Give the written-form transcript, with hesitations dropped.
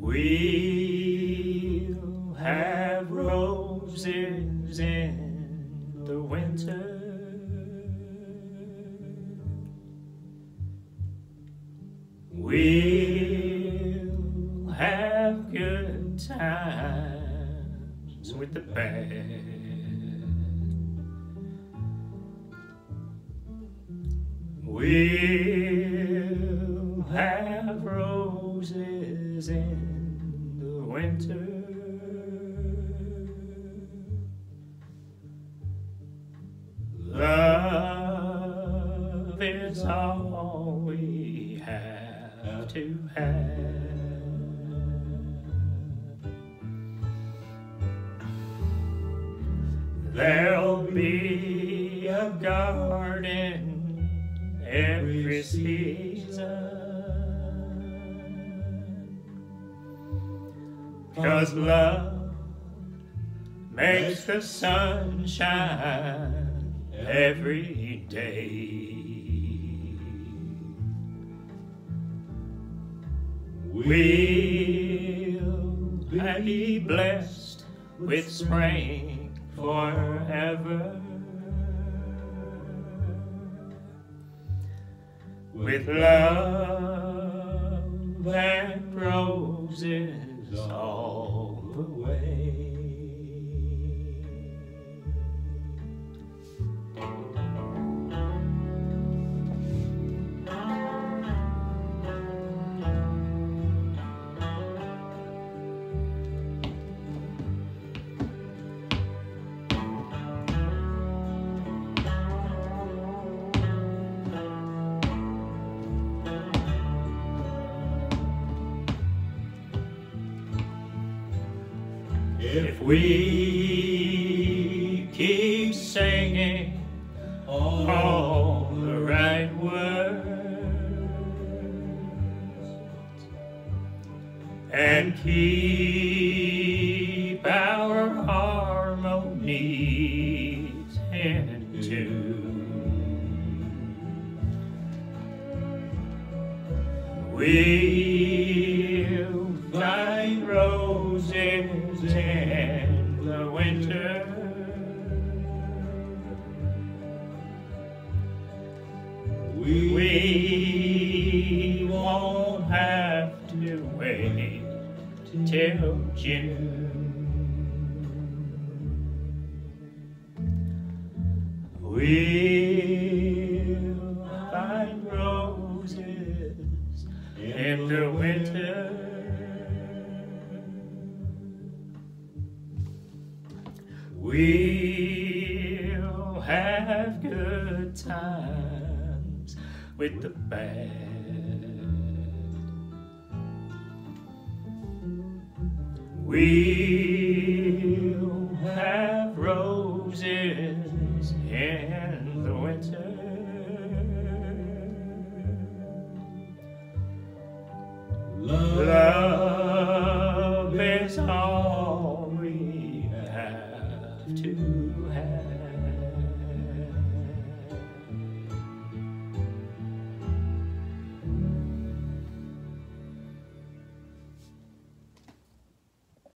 We'll have roses in the winter. We'll have good times with the band. We'll have roses in the winter. Love is all we have to have. There'll be a garden every season, 'cause love makes the sun shine every day. We'll be blessed with spring forever, with love and roses all the way. If we keep singing all the right words and keep our harmonies in tune, we'll find roses in the winter. We won't have to wait till June. We'll find roses in the winter. We'll have good times with the band. We'll have roses in the winter. Love is all we have to